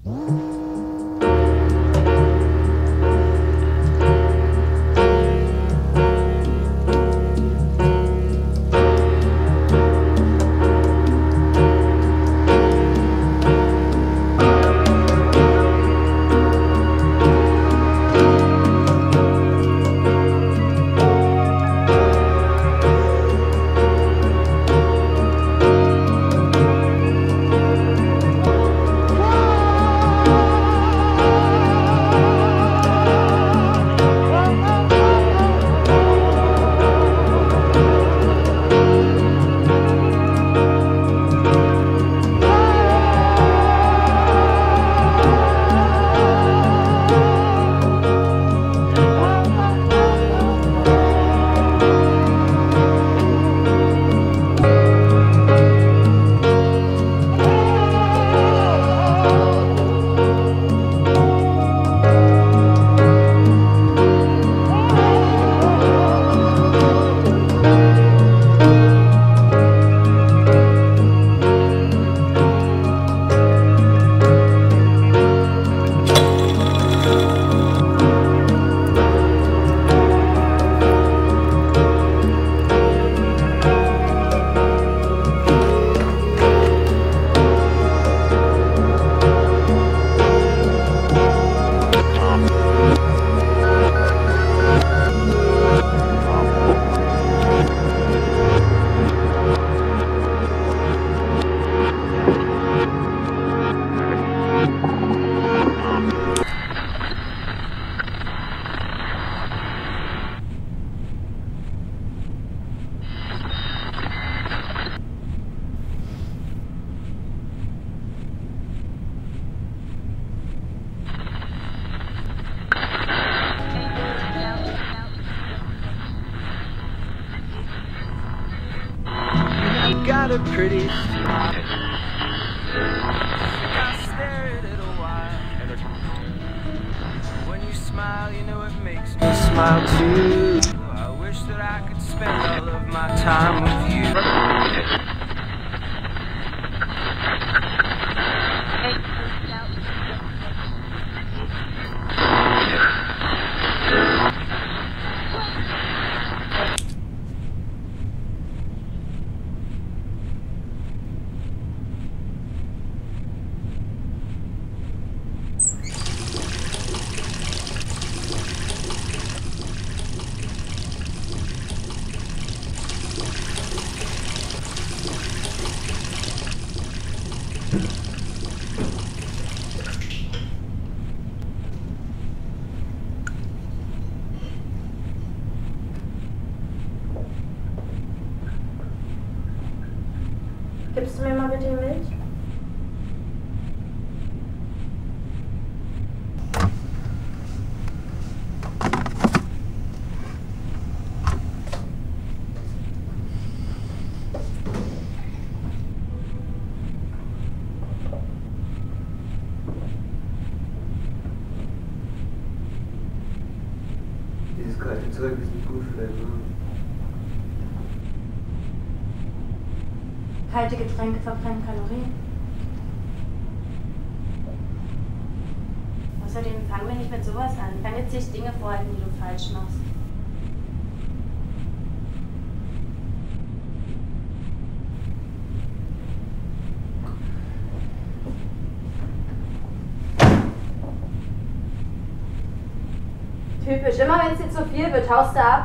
Got a pretty smile. I stare at it a while. When you smile, you know it makes me smile too. I wish that I could spend all of my time with you. Gibst du mir mal bitte die Milch? Dieses kalte Zeug ist nicht gut für deinen Magen. Kalte Getränke verbrennen Kalorien. Außerdem fangen wir nicht mit sowas an. Ich kann jetzt nicht Dinge vorhalten, die du falsch machst. Typisch, immer wenn es dir zu viel wird, haust du ab.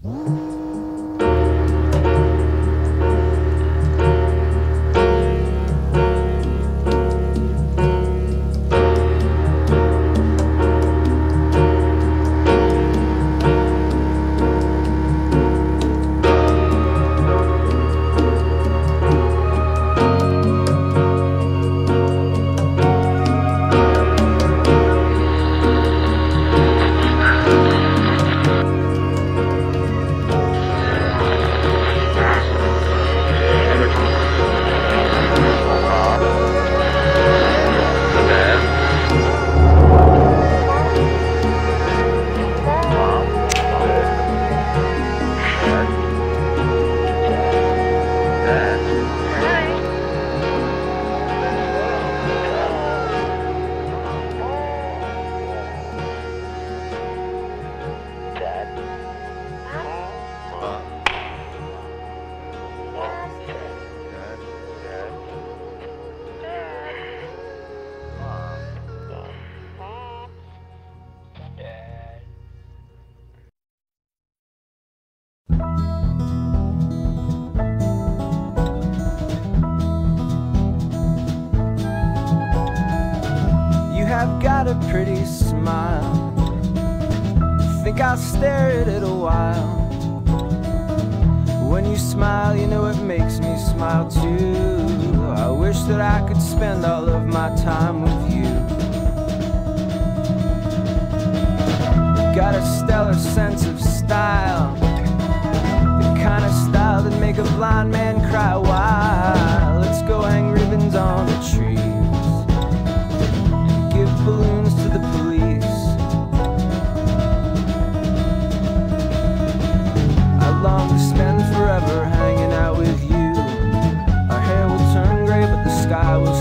I've got a pretty smile. Think I'll stare at it a while. When you smile, you know it makes me smile too. I wish that I could spend all of my time with you. Got a stellar sense of style, the kind of style that make a blind man cry. Why? Let's go hang ribbons on the trees, give balloons to the police. I long to spend forever hanging out with you. Our hair will turn gray, but the sky will